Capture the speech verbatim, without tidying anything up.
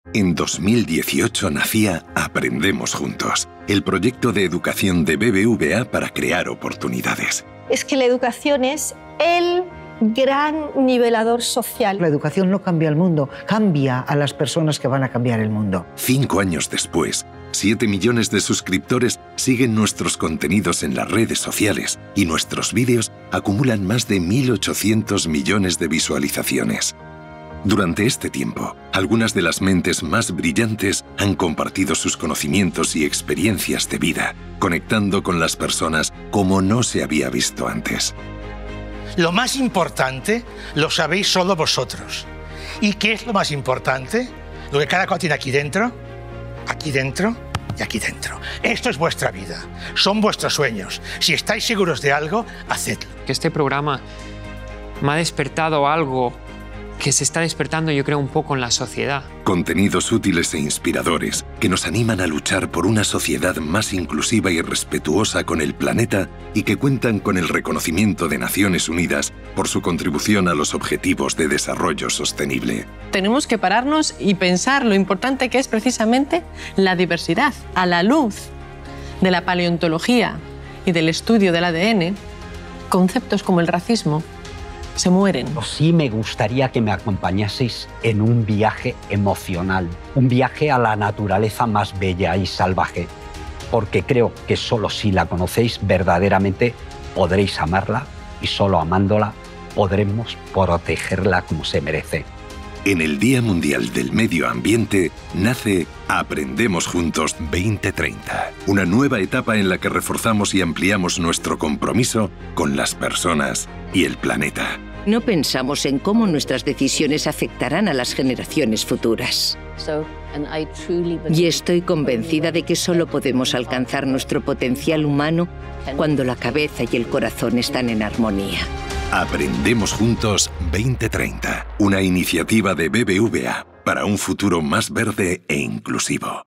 En dos mil dieciocho nacía Aprendemos Juntos, el proyecto de educación de B B V A para crear oportunidades. Es que la educación es el gran nivelador social. La educación no cambia el mundo, cambia a las personas que van a cambiar el mundo. Cinco años después, siete millones de suscriptores siguen nuestros contenidos en las redes sociales y nuestros vídeos acumulan más de mil ochocientos millones de visualizaciones. Durante este tiempo, algunas de las mentes más brillantes han compartido sus conocimientos y experiencias de vida, conectando con las personas como no se había visto antes. Lo más importante lo sabéis solo vosotros. ¿Y qué es lo más importante? Lo que cada cual tiene aquí dentro, aquí dentro y aquí dentro. Esto es vuestra vida, son vuestros sueños. Si estáis seguros de algo, hacedlo. Que este programa me ha despertado algo que se está despertando, yo creo, un poco en la sociedad. Contenidos útiles e inspiradores que nos animan a luchar por una sociedad más inclusiva y respetuosa con el planeta y que cuentan con el reconocimiento de Naciones Unidas por su contribución a los Objetivos de Desarrollo Sostenible. Tenemos que pararnos y pensar lo importante que es precisamente la diversidad. A la luz de la paleontología y del estudio del A D N, conceptos como el racismo se mueren. Sí me gustaría que me acompañaseis en un viaje emocional, un viaje a la naturaleza más bella y salvaje, porque creo que solo si la conocéis verdaderamente podréis amarla y solo amándola podremos protegerla como se merece. En el Día Mundial del Medio Ambiente nace Aprendemos Juntos veinte treinta, una nueva etapa en la que reforzamos y ampliamos nuestro compromiso con las personas y el planeta. No pensamos en cómo nuestras decisiones afectarán a las generaciones futuras. Y estoy convencida de que solo podemos alcanzar nuestro potencial humano cuando la cabeza y el corazón están en armonía. Aprendemos Juntos veinte treinta, una iniciativa de B B V A para un futuro más verde e inclusivo.